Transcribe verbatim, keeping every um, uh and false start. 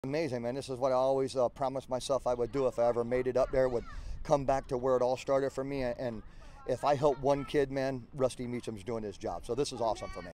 Amazing, man. This is what I always uh, promised myself I would do if I ever made it up there, would come back to where it all started for me. And if I help one kid, man, Rusty Meacham's doing his job. So this is awesome for me.